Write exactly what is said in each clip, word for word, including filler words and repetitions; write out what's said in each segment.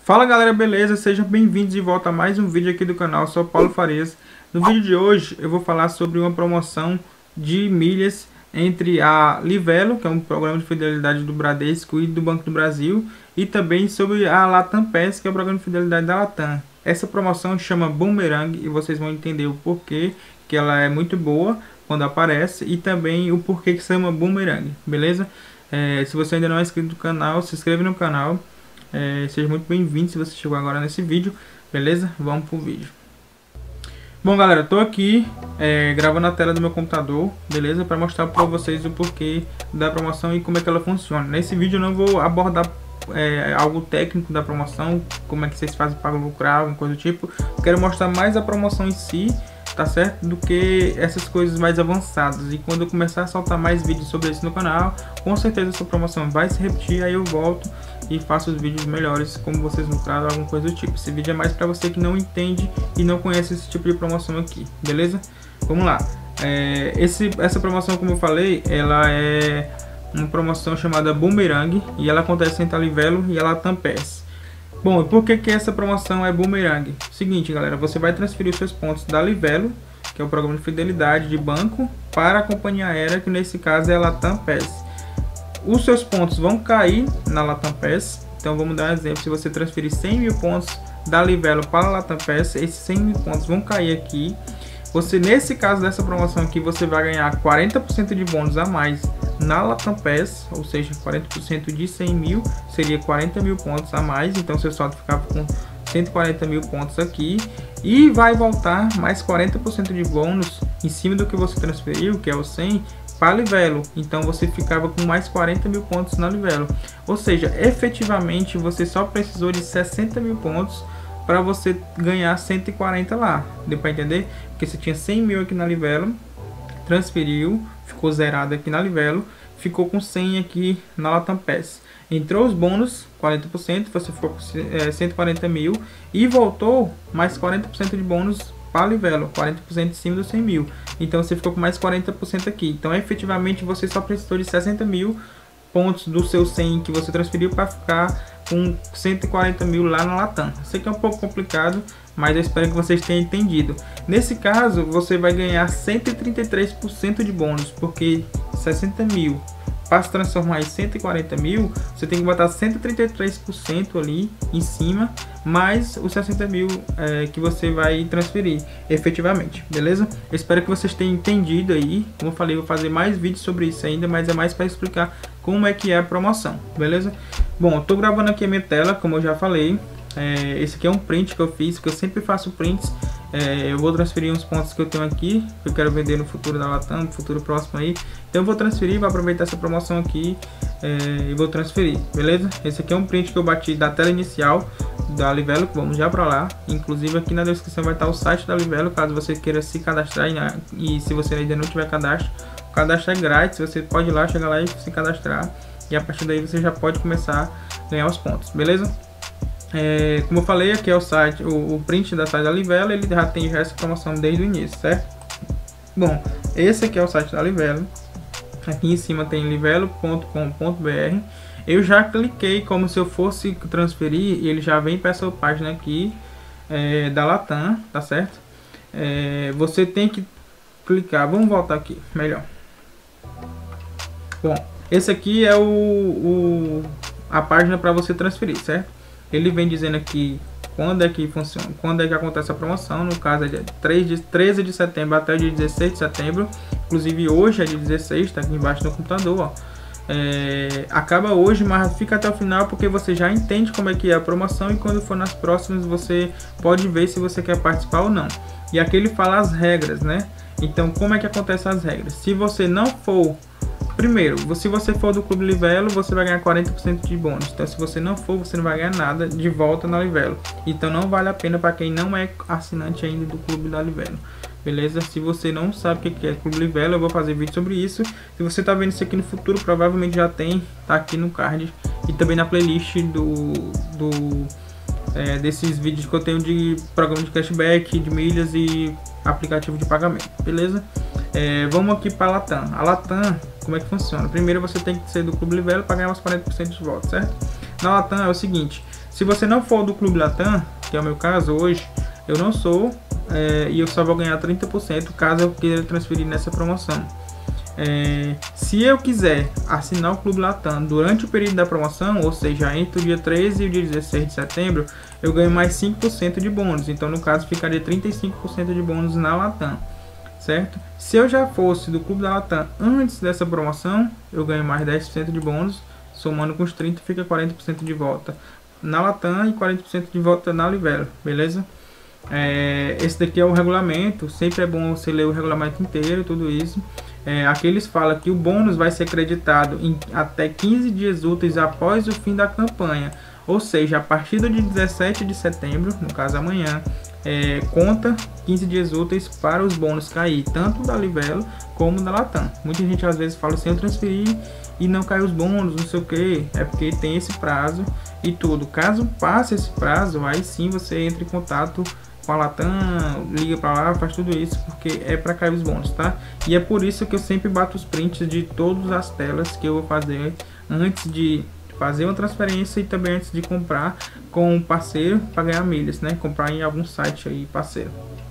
Fala galera, beleza? Sejam bem-vindos de volta a mais um vídeo aqui do canal, sou Paulo Farias. No vídeo de hoje eu vou falar sobre uma promoção de milhas entre a Livelo, que é um programa de fidelidade do Bradesco e do Banco do Brasil, e também sobre a Latam Pass, que é o programa de fidelidade da Latam. Essa promoção chama Boomerang e vocês vão entender o porquê que ela é muito boa quando aparece e também o porquê que se chama Boomerang, beleza? É, se você ainda não é inscrito no canal, se inscreve no canal. É, seja muito bem-vindo se você chegou agora nesse vídeo, beleza? Vamos pro vídeo. Bom galera, eu tô aqui é, gravando a tela do meu computador, beleza? Para mostrar para vocês o porquê da promoção e como é que ela funciona. Nesse vídeo eu não vou abordar é, algo técnico da promoção, como é que vocês fazem para lucrar, alguma coisa do tipo. Eu quero mostrar mais a promoção em si, tá certo? Do que essas coisas mais avançadas. E quando eu começar a soltar mais vídeos sobre isso no canal, com certeza essa promoção vai se repetir, aí eu volto e faço os vídeos melhores, como vocês mostraram, alguma coisa do tipo. Esse vídeo é mais para você que não entende e não conhece esse tipo de promoção aqui, beleza? Vamos lá. É, esse, essa promoção, como eu falei, ela é uma promoção chamada Boomerang e ela acontece entre a Livelo e a Latam Pass. Bom, e por que que essa promoção é Boomerang? Seguinte, galera, você vai transferir os seus pontos da Livelo, que é o programa de fidelidade de banco, para a companhia aérea, que nesse caso é a Latam Pass. Os seus pontos vão cair na Latam Pass. Então vamos dar um exemplo: se você transferir cem mil pontos da Livelo para a Latam Pass, esses cem mil pontos vão cair aqui. Você, nesse caso dessa promoção aqui, você vai ganhar quarenta por cento de bônus a mais na Latam Pass, ou seja, quarenta por cento de cem mil seria quarenta mil pontos a mais. Então seu saldo ficava com cento e quarenta mil pontos aqui, e vai voltar mais quarenta por cento de bônus em cima do que você transferiu, que é o cem, para a Livelo. Então você ficava com mais quarenta mil pontos na Livelo, ou seja, efetivamente você só precisou de sessenta mil pontos para você ganhar cento e quarenta lá. Deu para entender? Porque você tinha cem mil aqui na Livelo, transferiu, ficou zerado aqui na Livelo, ficou com cem aqui na Latam Pass. Entrou os bônus, quarenta por cento, você ficou com é, cento e quarenta mil, e voltou mais quarenta por cento de bônus para a Livelo, quarenta por cento em cima dos cem mil. Então você ficou com mais quarenta por cento aqui. Então efetivamente você só precisou de sessenta mil pontos do seu cem que você transferiu para ficar com cento e quarenta mil lá na Latam. Sei que é um pouco complicado, mas eu espero que vocês tenham entendido. Nesse caso você vai ganhar cento e trinta e três por cento de bônus, porque sessenta mil para se transformar em cento e quarenta mil, você tem que botar cento e trinta e três por cento ali em cima, mais os sessenta mil é, que você vai transferir efetivamente, beleza? Eu espero que vocês tenham entendido aí. Como eu falei, eu vou fazer mais vídeos sobre isso ainda, mas é mais para explicar como é que é a promoção, beleza? Bom, eu tô gravando aqui a minha tela, como eu já falei. É, esse aqui é um print que eu fiz, que eu sempre faço prints. É, eu vou transferir uns pontos que eu tenho aqui, que eu quero vender no futuro da Latam, no futuro próximo aí. Então eu vou transferir, vou aproveitar essa promoção aqui é, e vou transferir, beleza? Esse aqui é um print que eu bati da tela inicial da Livelo, vamos já para lá. Inclusive aqui na descrição vai estar o site da Livelo, caso você queira se cadastrar, e, e se você ainda não tiver cadastro, o cadastro é grátis, você pode ir lá, chegar lá e se cadastrar, e a partir daí você já pode começar a ganhar os pontos, beleza? É, como eu falei, aqui é o site, o, o print da site da Livelo, ele já tem já essa promoção desde o início, certo? Bom, esse aqui é o site da Livelo. Aqui em cima tem livelo ponto com ponto br. Eu já cliquei como se eu fosse transferir e ele já vem para essa página aqui é, da Latam, tá certo? É, você tem que clicar, vamos voltar aqui, melhor. Bom, esse aqui é o, o a página para você transferir, certo? Ele vem dizendo aqui quando é que funciona, quando é que acontece a promoção. No caso é dia treze de setembro até o dia dezesseis de setembro. Inclusive hoje é dia dezesseis, tá aqui embaixo no computador, ó. É, acaba hoje, mas fica até o final, porque você já entende como é que é a promoção, e quando for nas próximas você pode ver se você quer participar ou não. E aqui ele fala as regras, né? Então como é que acontecem as regras? Se você não for Primeiro, se você for do Clube Livelo, você vai ganhar quarenta por cento de bônus. Então, se você não for, você não vai ganhar nada de volta na Livelo. Então, não vale a pena para quem não é assinante ainda do Clube da Livelo. Beleza? Se você não sabe o que é Clube Livelo, eu vou fazer vídeo sobre isso. Se você está vendo isso aqui no futuro, provavelmente já tem. Tá aqui no card. E também na playlist do... do é, desses vídeos que eu tenho de programa de cashback, de milhas e aplicativo de pagamento. Beleza? É, vamos aqui para a Latam. A Latam, como é que funciona? Primeiro você tem que ser do Clube Livelo para ganhar uns quarenta por cento de volta, certo? Na Latam é o seguinte: Se você não for do Clube Latam, que é o meu caso hoje, eu não sou, é, e eu só vou ganhar trinta por cento caso eu queira transferir nessa promoção. É, se eu quiser assinar o Clube Latam durante o período da promoção, ou seja, entre o dia treze e o dia dezesseis de setembro, eu ganho mais cinco por cento de bônus. Então, no caso, ficaria trinta e cinco por cento de bônus na Latam, certo? Se eu já fosse do Clube da Latam antes dessa promoção, eu ganho mais dez por cento de bônus, somando com os trinta fica quarenta por cento de volta na Latam e quarenta por cento de volta na Livelo, beleza? É, esse daqui é o regulamento, sempre é bom você ler o regulamento inteiro, tudo isso. É, aqui eles falam que o bônus vai ser creditado em até quinze dias úteis após o fim da campanha, ou seja, a partir do dia dezessete de setembro, no caso amanhã, é, conta quinze dias úteis para os bônus cair, tanto da Livelo como da Latam. Muita gente às vezes fala assim, eu transferi e não caiu os bônus, não sei o que, é porque tem esse prazo e tudo. Caso passe esse prazo, aí sim você entra em contato com a Latam, liga para lá, faz tudo isso, porque é para cair os bônus, tá? E é por isso que eu sempre bato os prints de todas as telas que eu vou fazer antes de fazer uma transferência e também antes de comprar com um parceiro para ganhar milhas, né? Comprar em algum site aí parceiro.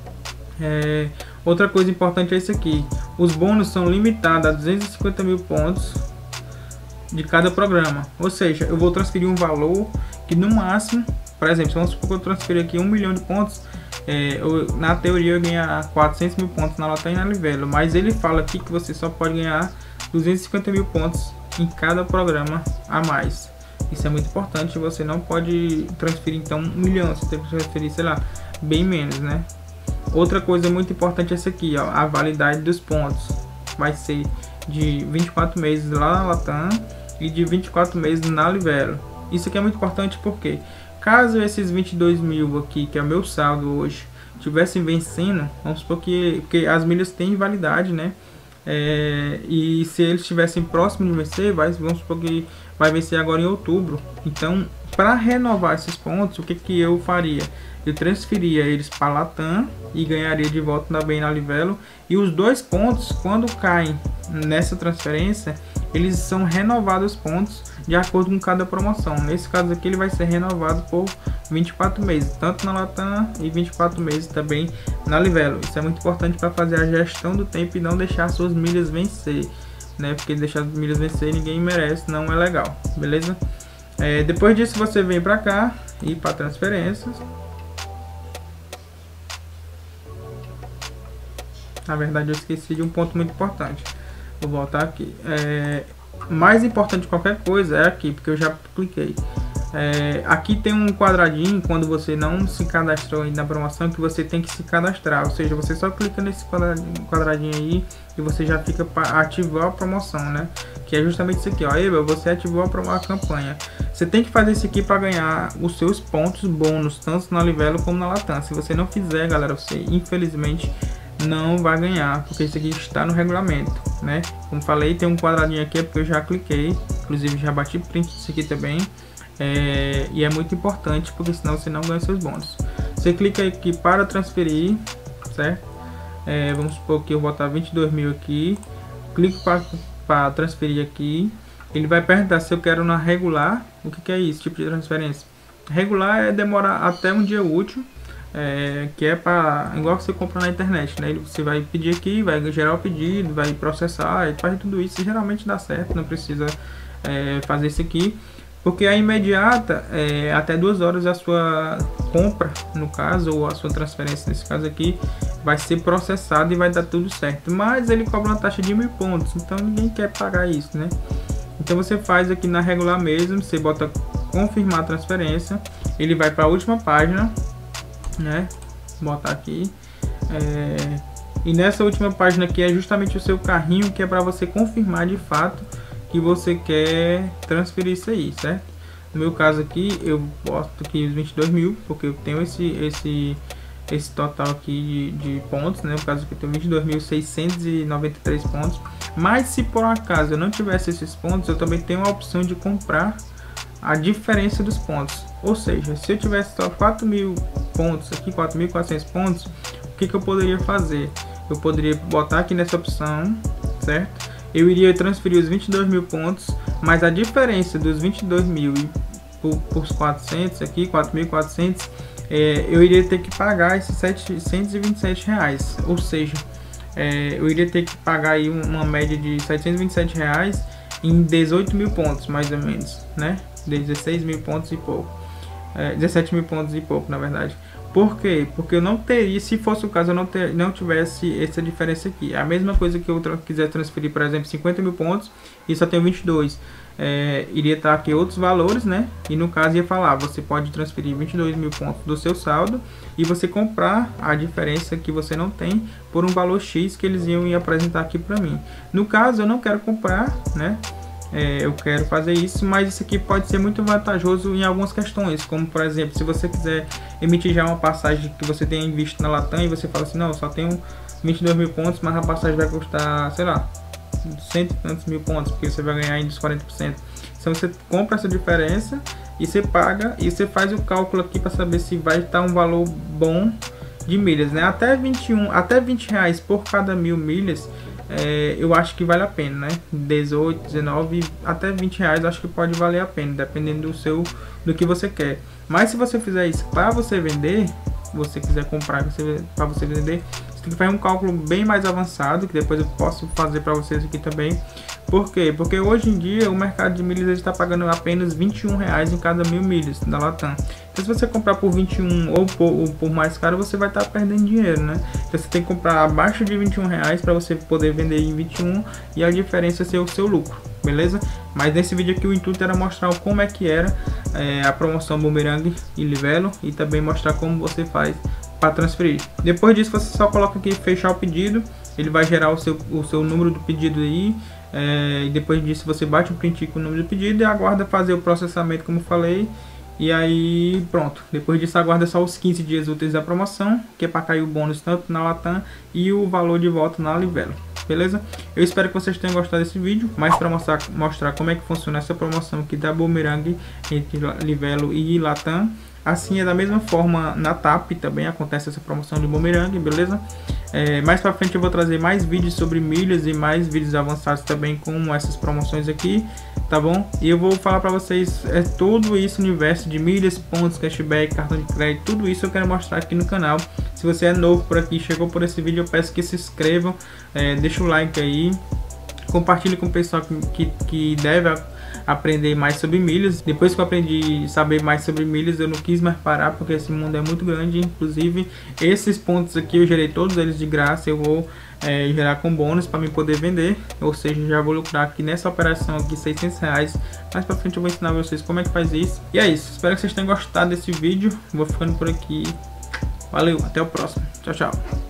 É, outra coisa importante é isso aqui, os bônus são limitados a duzentos e cinquenta mil pontos de cada programa, ou seja, eu vou transferir um valor que no máximo, por exemplo, vamos supor que eu transferir aqui um milhão de pontos, é, eu, na teoria eu ganhar quatrocentos mil pontos na Latam e na Livelo, mas ele fala aqui que você só pode ganhar duzentos e cinquenta mil pontos em cada programa a mais. Isso é muito importante, você não pode transferir então um milhão, você tem que transferir, sei lá, bem menos, né? Outra coisa muito importante é essa aqui, ó, a validade dos pontos vai ser de vinte e quatro meses lá na Latam e de vinte e quatro meses na Livelo. Isso aqui é muito importante porque caso esses vinte e dois mil aqui, que é o meu saldo hoje, tivessem vencendo, vamos supor que, que as milhas têm validade, né? É, e se eles estivessem próximos de vencer, vai, vamos supor que vai vencer agora em outubro. Então, para renovar esses pontos, o que, que eu faria? Eu transferia eles para a Latam e ganharia de volta também na Livelo. E os dois pontos, quando caem nessa transferência, eles são renovados os pontos de acordo com cada promoção. Nesse caso aqui, ele vai ser renovado por vinte e quatro meses, tanto na Latam e vinte e quatro meses também na Livelo. Isso é muito importante para fazer a gestão do tempo e não deixar suas milhas vencer, né? Porque deixar as milhas vencer ninguém merece, não é legal, beleza? É, depois disso você vem para cá e para transferências. Na verdade eu esqueci de um ponto muito importante. Vou voltar aqui. É, mais importante de qualquer coisa é aqui, porque eu já cliquei. É, aqui tem um quadradinho quando você não se cadastrou aí na promoção, que você tem que se cadastrar. Ou seja, você só clica nesse quadradinho, quadradinho aí e você já fica para ativar a promoção, né? Que é justamente isso aqui, ó. Aí, você ativou a, a campanha. Você tem que fazer isso aqui para ganhar os seus pontos bônus, tanto na Livelo como na Latam. Se você não fizer, galera, você infelizmente não vai ganhar, porque isso aqui está no regulamento, né? Como falei, tem um quadradinho aqui porque eu já cliquei, inclusive já bati print disso aqui também, é, e é muito importante porque senão você não ganha seus bônus. Você clica aqui para transferir, certo? É, vamos supor que eu vou botar vinte e dois mil aqui, clico para, para transferir aqui, ele vai perguntar se eu quero na regular. O que, que é isso, tipo de transferência? Regular é demorar até um dia útil. É, que é para igual que você compra na internet, né? Você vai pedir aqui, vai gerar o pedido, vai processar, e faz tudo isso, e geralmente dá certo, não precisa é, fazer isso aqui, porque a imediata é, até duas horas a sua compra, no caso, ou a sua transferência nesse caso aqui, vai ser processada e vai dar tudo certo, mas ele cobra uma taxa de mil pontos, então ninguém quer pagar isso, né? Então você faz aqui na regular mesmo, você bota confirmar a transferência, ele vai para a última página, né? Vou botar aqui, é, e nessa última página aqui é justamente o seu carrinho, que é para você confirmar de fato que você quer transferir isso aí, certo? No meu caso aqui eu boto aqui os vinte e dois mil, porque eu tenho esse esse esse total aqui de, de pontos, né? No caso aqui eu tenho vinte e dois mil seiscentos e noventa e três pontos, mas se por acaso eu não tivesse esses pontos, eu também tenho a opção de comprar a diferença dos pontos. Ou seja, se eu tivesse só quatro mil pontos aqui, quatro mil e quatrocentos pontos, o que, que eu poderia fazer? Eu poderia botar aqui nessa opção, certo? Eu iria transferir os vinte e dois mil pontos, mas a diferença dos vinte e dois mil por, por quatrocentos aqui, quatro mil e quatrocentos, é, eu iria ter que pagar esses setecentos e vinte e sete reais, ou seja, é, eu iria ter que pagar aí uma média de setecentos e vinte e sete reais em dezoito mil pontos, mais ou menos, né? dezesseis mil pontos e pouco, é, dezessete mil pontos e pouco, na verdade. Por quê? Porque eu não teria, se fosse o caso, eu não, ter, não tivesse essa diferença aqui. A mesma coisa que eu tra quiser transferir, por exemplo, cinquenta mil pontos e só tenho vinte e dois. É, iria estar aqui outros valores, né? E no caso ia falar, você pode transferir vinte e dois mil pontos do seu saldo e você comprar a diferença que você não tem por um valor X que eles iam apresentar aqui para mim. No caso, eu não quero comprar, né? É, eu quero fazer isso, mas isso aqui pode ser muito vantajoso em algumas questões, como por exemplo, se você quiser emitir já uma passagem que você tenha visto na Latam e você fala assim, não, eu só tenho vinte e dois mil pontos, mas a passagem vai custar, sei lá, cento e tantos mil pontos, porque você vai ganhar ainda os quarenta por cento. Então você compra essa diferença e você paga e você faz o cálculo aqui para saber se vai estar um valor bom de milhas, né? Até vinte e um, até vinte reais por cada mil milhas. É, eu acho que vale a pena, né? dezoito, dezenove, até vinte reais acho que pode valer a pena, dependendo do seu, do que você quer. Mas se você fizer isso para você vender, você quiser comprar para você vender, você tem que fazer um cálculo bem mais avançado, que depois eu posso fazer para vocês aqui também. Por quê? Porque hoje em dia o mercado de milhas está pagando apenas vinte e um reais em cada mil milhas da Latam. Então se você comprar por vinte e um ou por, ou por mais caro, você vai estar perdendo dinheiro, né? Então você tem que comprar abaixo de vinte e um reais para você poder vender em vinte e um e a diferença ser o seu lucro, beleza? Mas nesse vídeo aqui o intuito era mostrar como é que era é, a promoção Boomerang e Livelo e também mostrar como você faz para transferir. Depois disso você só coloca aqui fechar o pedido, ele vai gerar o seu, o seu número do pedido aí. É, e depois disso você bate o print com o número do pedido e aguarda fazer o processamento, como falei, e aí pronto. Depois disso aguarda só os quinze dias úteis da promoção, que é para cair o bônus tanto na Latam e o valor de volta na Livelo, beleza? Eu espero que vocês tenham gostado desse vídeo, mas para mostrar, mostrar como é que funciona essa promoção aqui da Boomerang entre Livelo e Latam. Assim é da mesma forma na T A P também acontece essa promoção de Boomerang, beleza? É, mais pra frente eu vou trazer mais vídeos sobre milhas e mais vídeos avançados também com essas promoções aqui, tá bom? E eu vou falar pra vocês é tudo isso, universo de milhas, pontos, cashback, cartão de crédito, tudo isso eu quero mostrar aqui no canal. Se você é novo por aqui, chegou por esse vídeo, eu peço que se inscrevam, é, deixa o like aí, compartilhe com o pessoal que, que, que deve aprender mais sobre milhas. Depois que eu aprendi a saber mais sobre milhas, eu não quis mais parar, porque esse mundo é muito grande. Inclusive esses pontos aqui eu gerei todos eles de graça, eu vou é, gerar com bônus para me poder vender, ou seja, já vou lucrar aqui nessa operação aqui seiscentos reais. Mais para frente eu vou ensinar vocês como é que faz isso. E é isso, espero que vocês tenham gostado desse vídeo. Vou ficando por aqui, valeu, até o próximo, tchau, tchau.